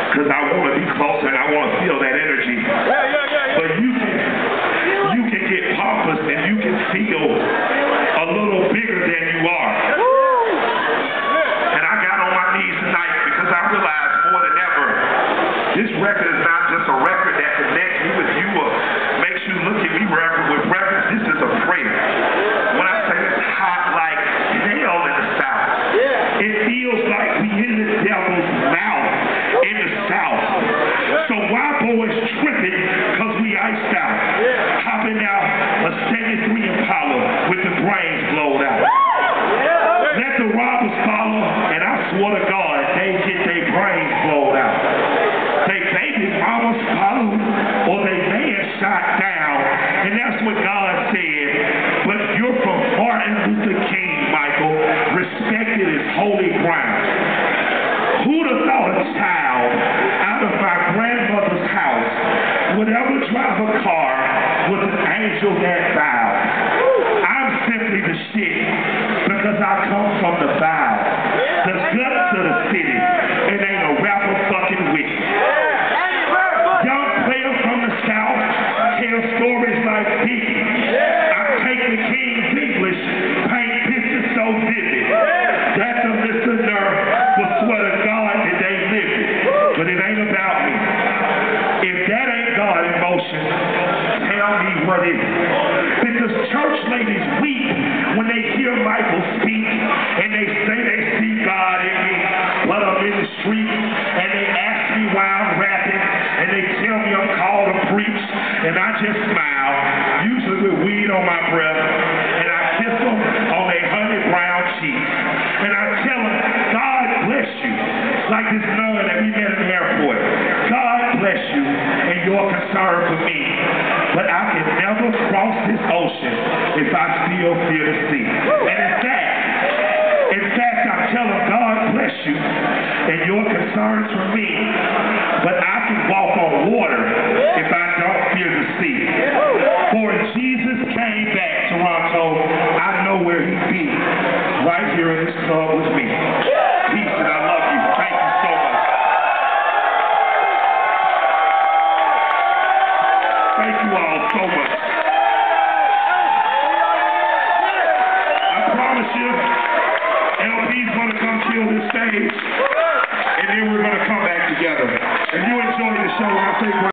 because I want to be closer and I want to feel that energy. But you can get pompous and you can feel a little bigger than you are. And I got on my knees tonight because I realized more than ever, this record is not just a record that connects me with you or makes you look at me with reverence. This is a prayer. When I say it's hot like hell in the South, it feels like we in the devil's mouth in the South. So why boys tripping because we iced out? Hopping out a 73 Impala with the brains blowed out. Let the robbers follow, and I swear to God, they get their brains blowed out. They baby mamas follow, or they man shot down, and that's what God said. But you're from Martin Luther King, Michael. Respected is holy ground. Who'd have thought a child out of my grandmother's house would ever drive a car with an angel that bowed? I'm simply the shit because I come from the bow, the guts of the city, and ain't a rapper fucking with me. Young player from the South tell stories like Biggie. I take the King's English, paint pictures so vivid that the listener will swear to God that they live it. But it ain't about me. If that ain't God in motion, tell me what is. Because church ladies weep when they hear Michael speak and they say they see God in me, but I'm in the street and they ask me why I'm rapping and they tell me I'm called to preach and I just smile, usually with weed on my breath, and I kiss them on their honey brown cheeks and I tell them, God bless you, like this nun that we met in the airport. God bless you and your concern for me, but I can never cross this ocean if I still fear the sea. And in fact, I tell them, God bless you and your concerns for me, but I can walk on water if I don't fear the sea. For if Jesus came back, Toronto, I know where he'd be, right here in this club with me. Peace, and I love you. Thank you so much. Thank you all so much. I promise you, LP's going to come kill this stage, and then we're going to come back together. And you enjoy the show when I say